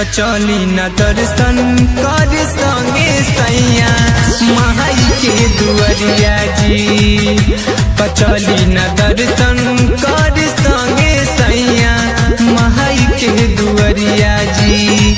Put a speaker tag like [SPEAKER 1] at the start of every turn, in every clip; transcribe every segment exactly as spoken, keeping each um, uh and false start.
[SPEAKER 1] चली न दर्शन कर संगे सैया माई के दुआरिया जी। चली न दर्शन कर संगे सैया माई के दुआरिया जी।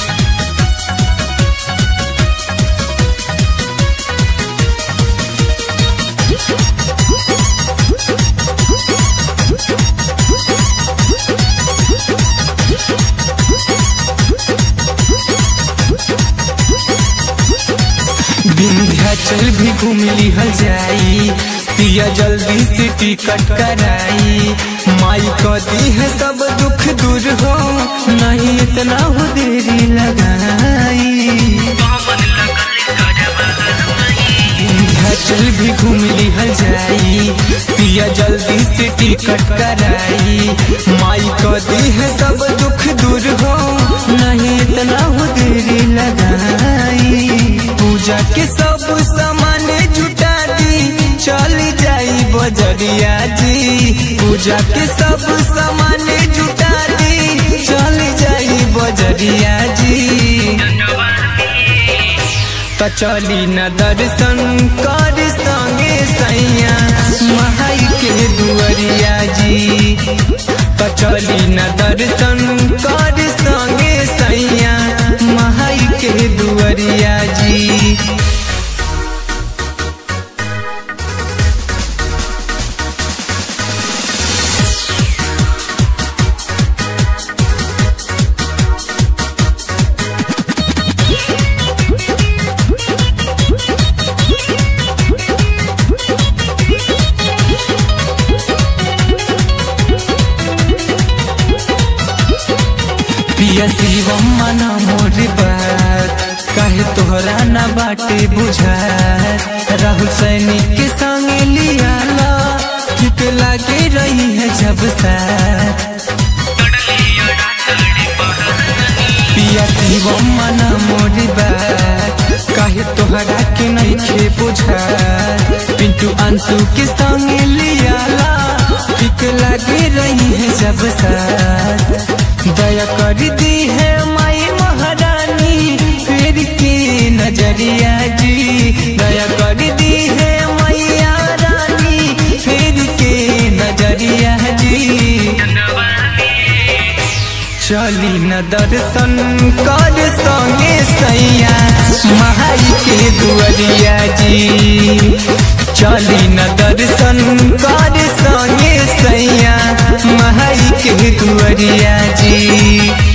[SPEAKER 1] विंध्याचल भी घूम लिहल जाई, पिया जल्दी से टिकट कराई। माई कहती है सब दुख दूर हो, नहीं इतना हो देरी लगाई। विंध्याचल भी घूम लिहल जाई, पिया जल्दी से टिकट कराई। माई कहती है सब दुख दूर हो, नहीं इतना हो देरी लगाई। पूजा के सब सामान जुटा दी, चली जाई बजरिया जी। पूजा के सब सामान जुटा दी, चली जाई बजरिया जी। तो चली न दर्शन कर संगे सैया माई के दुआरिया जी। तो चली न दर्शन कर संगे सैया माई के दुआरिया जी। पिया शिवम मना मोर बात, काहे तोहरा न बाटे बुझात। राहुल सैनिक के संग लियाला, ठीक लागे रही है जब साथ। पिया शिवम मना मोर बात, काहे तोहरा के नहीं खे बुझात। पिंटू अंशु के संग लियाला, ठीक लागे रही है जब साथ। दया कर दी है माई महारानी, फिर की नजरिया जी। दया कर दी है मैया रानी, फिर की नजरिया जी। चली न दर्शन कर संगे सैया माई के दुआरिया जी। चली न दर्शन कर संगे सैया माई के दुआरिया जी।